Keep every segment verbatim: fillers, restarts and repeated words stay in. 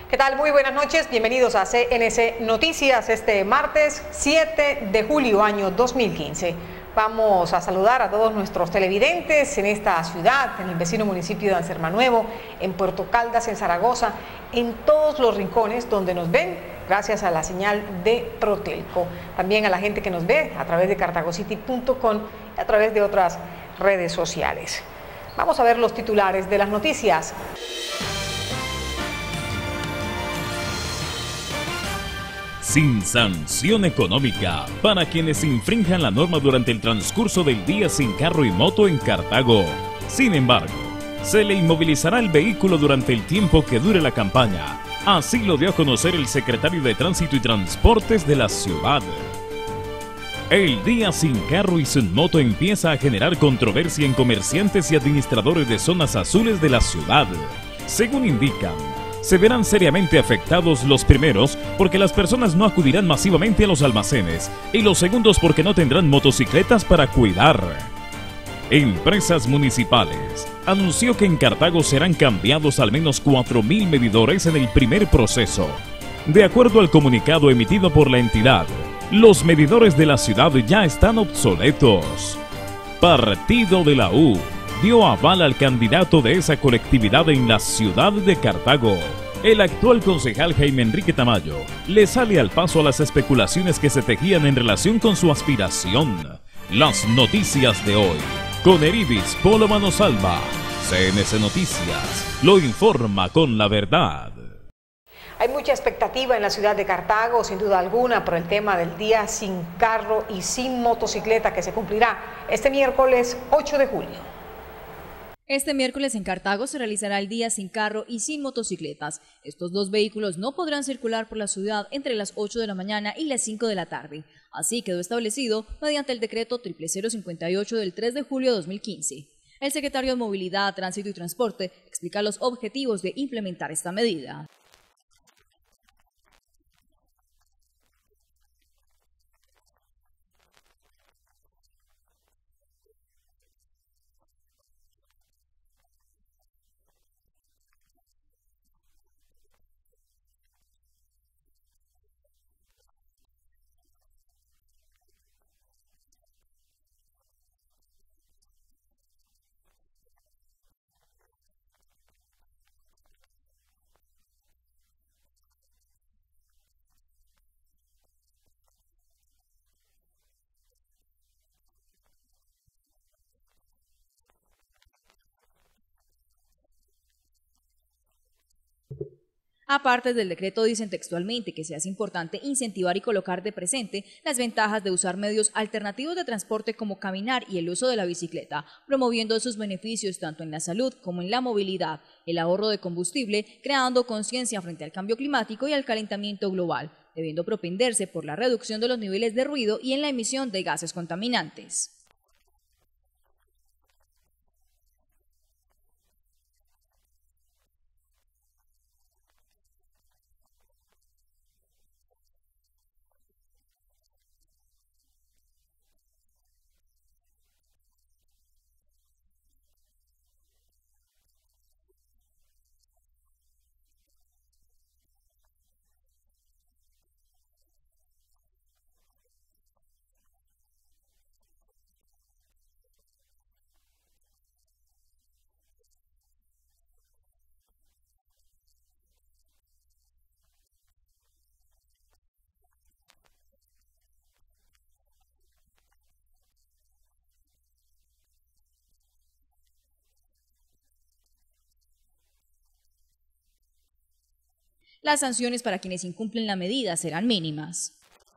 ¿Qué tal? Muy buenas noches, bienvenidos a C N C Noticias este martes siete de julio año dos mil quince. Vamos a saludar a todos nuestros televidentes en esta ciudad, en el vecino municipio de Ansermanuevo, en Puerto Caldas, en Zaragoza, en todos los rincones donde nos ven, gracias a la señal de Protelco. También a la gente que nos ve a través de cartagocity punto com y a través de otras redes sociales. Vamos a ver los titulares de las noticias. Sin sanción económica para quienes infrinjan la norma durante el transcurso del día sin carro y moto en Cartago. Sin embargo, se le inmovilizará el vehículo durante el tiempo que dure la campaña. Así lo dio a conocer el secretario de Tránsito y Transportes de la ciudad. El día sin carro y sin moto empieza a generar controversia en comerciantes y administradores de zonas azules de la ciudad. Según indican, se verán seriamente afectados los primeros porque las personas no acudirán masivamente a los almacenes y los segundos porque no tendrán motocicletas para cuidar. Empresas Municipales anunció que en Cartago serán cambiados al menos cuatro mil medidores en el primer proceso. De acuerdo al comunicado emitido por la entidad, los medidores de la ciudad ya están obsoletos. Partido de la U dio aval al candidato de esa colectividad en la ciudad de Cartago. El actual concejal Jaime Enrique Tamayo le sale al paso a las especulaciones que se tejían en relación con su aspiración. Las noticias de hoy, con Eribis Polo Manosalva. C N C Noticias lo informa con la verdad. Hay mucha expectativa en la ciudad de Cartago, sin duda alguna, por el tema del día sin carro y sin motocicleta que se cumplirá este miércoles ocho de julio. Este miércoles en Cartago se realizará el día sin carro y sin motocicletas. Estos dos vehículos no podrán circular por la ciudad entre las ocho de la mañana y las cinco de la tarde. Así quedó establecido mediante el decreto cero cero cincuenta y ocho del tres de julio de dos mil quince. El secretario de Movilidad, Tránsito y Transporte explica los objetivos de implementar esta medida. Aparte del decreto, dicen textualmente que se hace importante incentivar y colocar de presente las ventajas de usar medios alternativos de transporte como caminar y el uso de la bicicleta, promoviendo sus beneficios tanto en la salud como en la movilidad, el ahorro de combustible, creando conciencia frente al cambio climático y al calentamiento global, debiendo propenderse por la reducción de los niveles de ruido y en la emisión de gases contaminantes. Las sanciones para quienes incumplen la medida serán mínimas.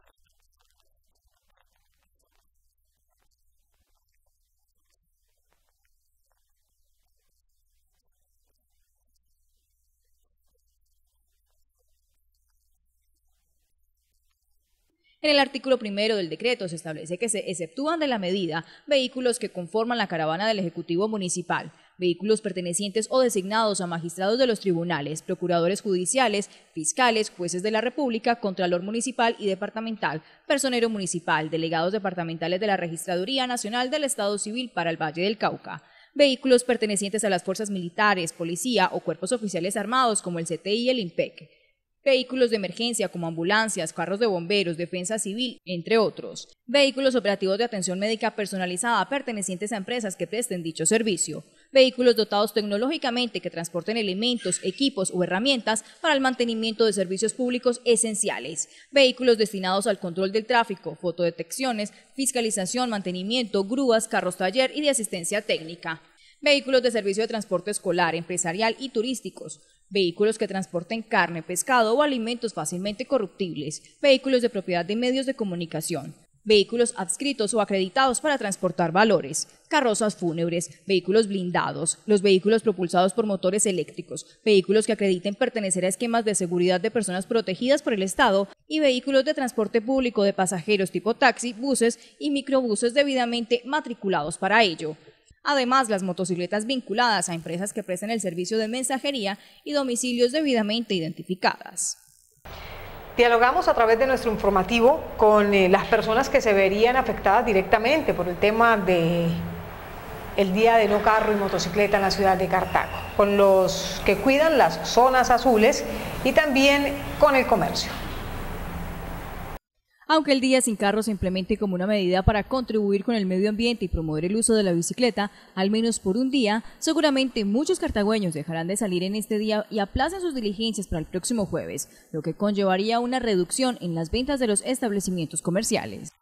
En el artículo primero del decreto se establece que se exceptúan de la medida vehículos que conforman la caravana del Ejecutivo Municipal, vehículos pertenecientes o designados a magistrados de los tribunales, procuradores judiciales, fiscales, jueces de la República, contralor municipal y departamental, personero municipal, delegados departamentales de la Registraduría Nacional del Estado Civil para el Valle del Cauca, vehículos pertenecientes a las fuerzas militares, policía o cuerpos oficiales armados como el C T I y el IMPEC, Vehículos de emergencia como ambulancias, carros de bomberos, defensa civil, entre otros. Vehículos operativos de atención médica personalizada pertenecientes a empresas que presten dicho servicio. Vehículos dotados tecnológicamente que transporten elementos, equipos o herramientas para el mantenimiento de servicios públicos esenciales. Vehículos destinados al control del tráfico, fotodetecciones, fiscalización, mantenimiento, grúas, carros taller y de asistencia técnica. Vehículos de servicio de transporte escolar, empresarial y turísticos. Vehículos que transporten carne, pescado o alimentos fácilmente corruptibles. Vehículos de propiedad de medios de comunicación. Vehículos adscritos o acreditados para transportar valores. Carrozas fúnebres, vehículos blindados, los vehículos propulsados por motores eléctricos, vehículos que acrediten pertenecer a esquemas de seguridad de personas protegidas por el Estado y vehículos de transporte público de pasajeros tipo taxi, buses y microbuses debidamente matriculados para ello. Además, las motocicletas vinculadas a empresas que prestan el servicio de mensajería y domicilios debidamente identificadas. Dialogamos a través de nuestro informativo con eh, las personas que se verían afectadas directamente por el tema de el día de no carro y motocicleta en la ciudad de Cartago, con los que cuidan las zonas azules y también con el comercio. Aunque el día sin carro se implemente como una medida para contribuir con el medio ambiente y promover el uso de la bicicleta, al menos por un día, seguramente muchos cartagüeños dejarán de salir en este día y aplazan sus diligencias para el próximo jueves, lo que conllevaría una reducción en las ventas de los establecimientos comerciales.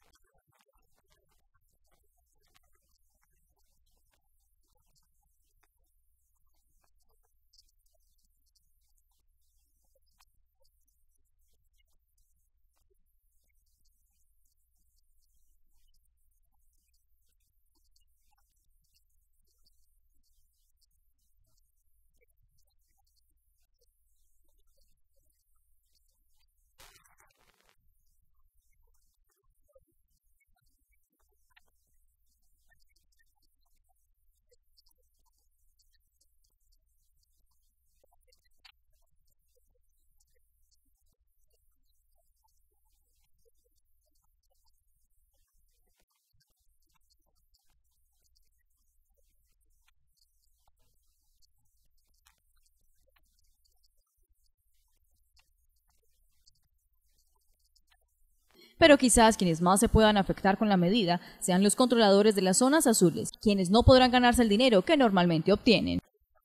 Pero quizás quienes más se puedan afectar con la medida sean los controladores de las zonas azules, quienes no podrán ganarse el dinero que normalmente obtienen.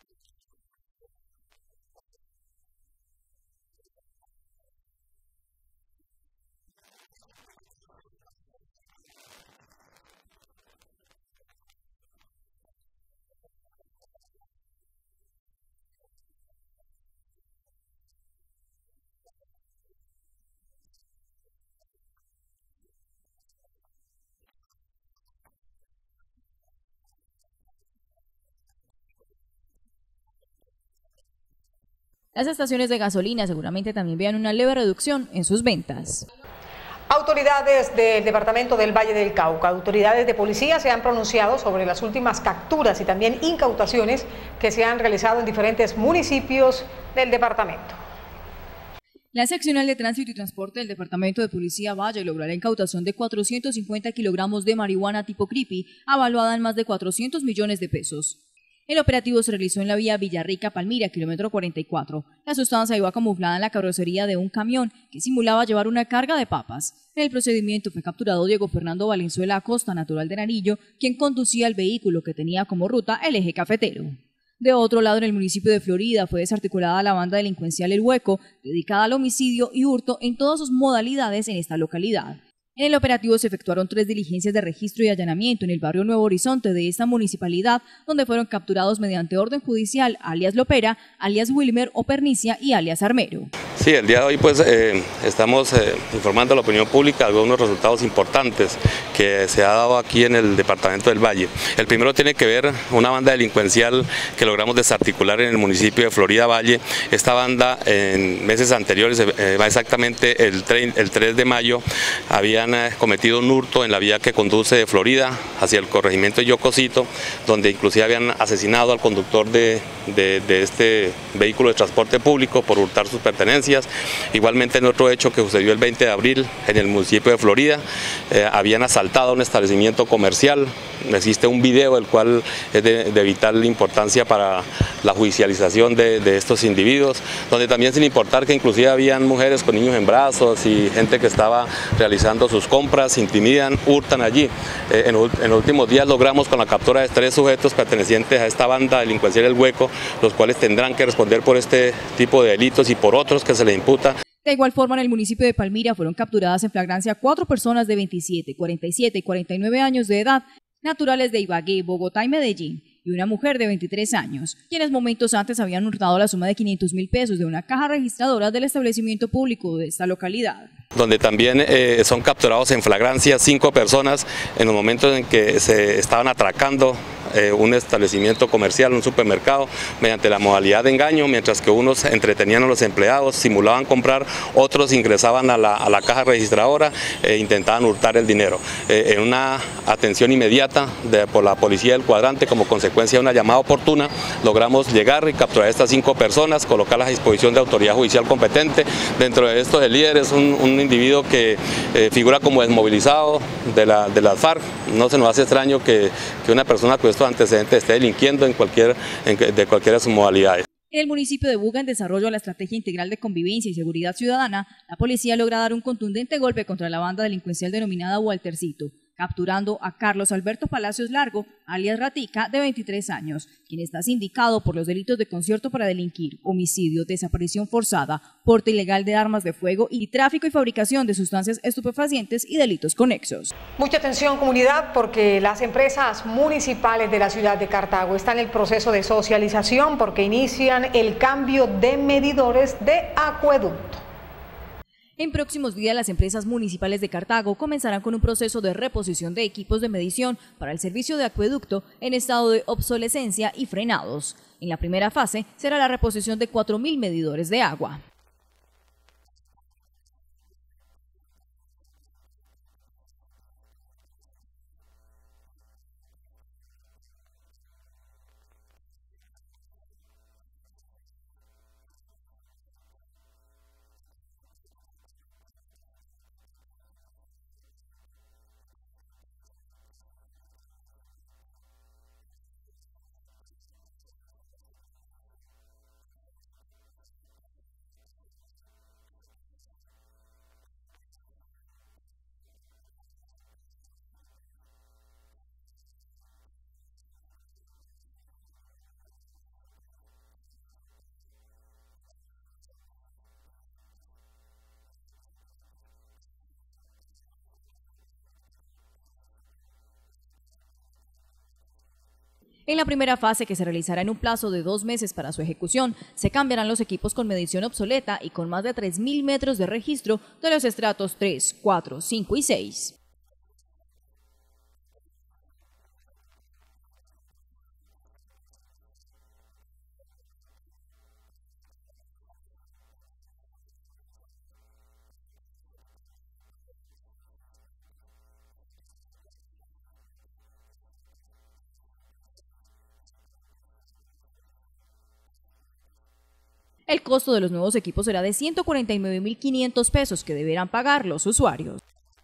Las estaciones de gasolina seguramente también vean una leve reducción en sus ventas. Autoridades del departamento del Valle del Cauca, autoridades de policía se han pronunciado sobre las últimas capturas y también incautaciones que se han realizado en diferentes municipios del departamento. La seccional de tránsito y transporte del departamento de policía Valle logró la incautación de cuatrocientos cincuenta kilogramos de marihuana tipo creepy, avaluada en más de cuatrocientos millones de pesos. El operativo se realizó en la vía Villarrica-Palmira, kilómetro cuarenta y cuatro. La sustancia iba camuflada en la carrocería de un camión que simulaba llevar una carga de papas. En el procedimiento fue capturado Diego Fernando Valenzuela Acosta, natural de Nariño, quien conducía el vehículo que tenía como ruta el eje cafetero. De otro lado, en el municipio de Florida, fue desarticulada la banda delincuencial El Hueco, dedicada al homicidio y hurto en todas sus modalidades en esta localidad. En el operativo se efectuaron tres diligencias de registro y allanamiento en el barrio Nuevo Horizonte de esta municipalidad, donde fueron capturados mediante orden judicial alias Lopera, alias Wilmer o Pernicia y alias Armero. Sí, el día de hoy pues eh, estamos eh, informando a la opinión pública de algunos resultados importantes que se ha dado aquí en el departamento del Valle. El primero tiene que ver una banda delincuencial que logramos desarticular en el municipio de Florida Valle. Esta banda en meses anteriores, eh, exactamente el, el tres de mayo, habían eh, cometido un hurto en la vía que conduce de Florida hacia el corregimiento de Yocosito, donde inclusive habían asesinado al conductor de, de, de este vehículo de transporte público por hurtar sus pertenencias. Igualmente en otro hecho que sucedió el veinte de abril en el municipio de Florida, eh, habían asaltado un establecimiento comercial existe un video el cual es de, de vital importancia para la judicialización de, de estos individuos, donde también sin importar que inclusive habían mujeres con niños en brazos y gente que estaba realizando sus compras, intimidan, hurtan allí. Eh, en, en los últimos días logramos con la captura de tres sujetos pertenecientes a esta banda delincuencial El Hueco, los cuales tendrán que responder por este tipo de delitos y por otros que se les imputa. De igual forma, en el municipio de Palmira fueron capturadas en flagrancia cuatro personas de veintisiete, cuarenta y siete y cuarenta y nueve años de edad, naturales de Ibagué, Bogotá y Medellín, y una mujer de veintitrés años, quienes momentos antes habían hurtado la suma de quinientos mil pesos de una caja registradora del establecimiento público de esta localidad. Donde también eh, son capturados en flagrancia cinco personas en los momentos en que se estaban atracando eh, un establecimiento comercial, un supermercado, mediante la modalidad de engaño, mientras que unos entretenían a los empleados, simulaban comprar, otros ingresaban a la, a la caja registradora e intentaban hurtar el dinero. Eh, en una atención inmediata de, por la policía del cuadrante, como consecuencia de una llamada oportuna, logramos llegar y capturar a estas cinco personas, colocarlas a disposición de autoridad judicial competente. Dentro de estos el líder es un, un individuo que eh, figura como desmovilizado de, la, de las FARC. No se nos hace extraño que, que una persona con estos antecedentes esté delinquiendo en cualquier, en, de cualquiera de sus modalidades. En el municipio de Buga, en desarrollo de la Estrategia Integral de Convivencia y Seguridad Ciudadana, la policía logra dar un contundente golpe contra la banda delincuencial denominada Waltercito, capturando a Carlos Alberto Palacios Largo, alias Ratica, de veintitrés años, quien está sindicado por los delitos de concierto para delinquir, homicidio, desaparición forzada, porte ilegal de armas de fuego y tráfico y fabricación de sustancias estupefacientes y delitos conexos. Mucha atención, comunidad, porque las empresas municipales de la ciudad de Cartago están en el proceso de socialización porque inician el cambio de medidores de acueducto. En próximos días, las empresas municipales de Cartago comenzarán con un proceso de reposición de equipos de medición para el servicio de acueducto en estado de obsolescencia y frenados. En la primera fase será la reposición de cuatro mil medidores de agua. En la primera fase, que se realizará en un plazo de dos meses para su ejecución, se cambiarán los equipos con medición obsoleta y con más de tres mil metros de registro de los estratos tres, cuatro, cinco y seis. El costo de los nuevos equipos será de ciento cuarenta y nueve mil quinientos pesos que deberán pagar los usuarios.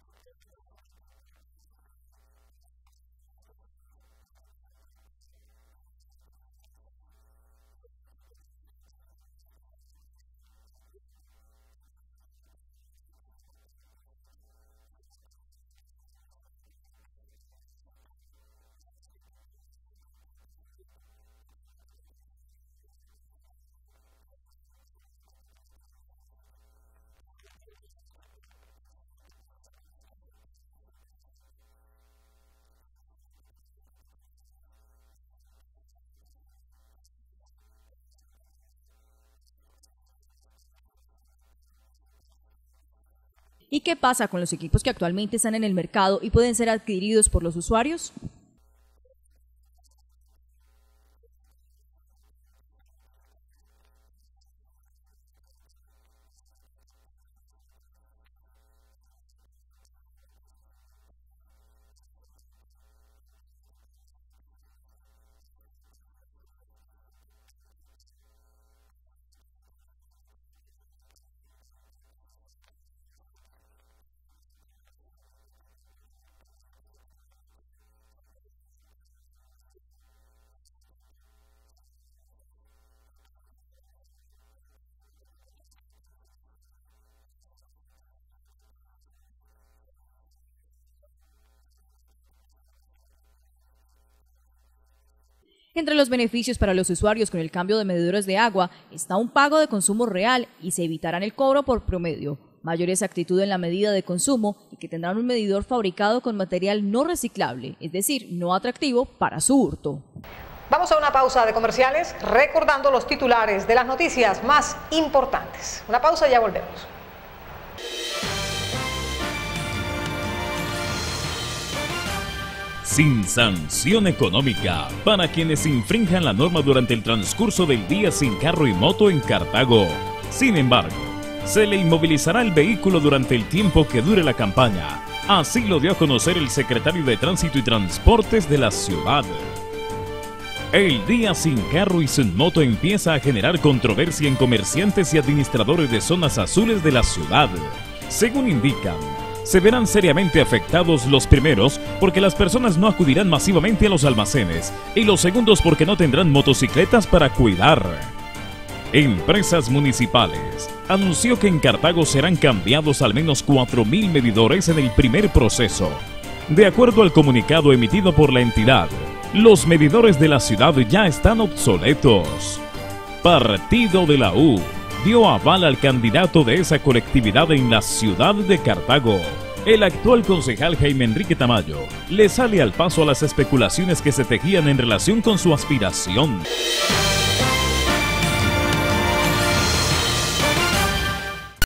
¿Y qué pasa con los equipos que actualmente están en el mercado y pueden ser adquiridos por los usuarios? Entre los beneficios para los usuarios con el cambio de medidores de agua está un pago de consumo real y se evitarán el cobro por promedio, mayor exactitud en la medida de consumo y que tendrán un medidor fabricado con material no reciclable, es decir, no atractivo para su hurto. Vamos a una pausa de comerciales recordando los titulares de las noticias más importantes. Una pausa y ya volvemos. Sin sanción económica para quienes infrinjan la norma durante el transcurso del día sin carro y moto en Cartago. Sin embargo, se le inmovilizará el vehículo durante el tiempo que dure la campaña. Así lo dio a conocer el secretario de Tránsito y Transportes de la ciudad. El día sin carro y sin moto empieza a generar controversia en comerciantes y administradores de zonas azules de la ciudad. Según indican, se verán seriamente afectados los primeros porque las personas no acudirán masivamente a los almacenes y los segundos porque no tendrán motocicletas para cuidar. Empresas Municipales anunció que en Cartago serán cambiados al menos cuatro mil medidores en el primer proceso. De acuerdo al comunicado emitido por la entidad, los medidores de la ciudad ya están obsoletos. Partido de la U dio aval al candidato de esa colectividad en la ciudad de Cartago. El actual concejal Jaime Enrique Tamayo le sale al paso a las especulaciones que se tejían en relación con su aspiración.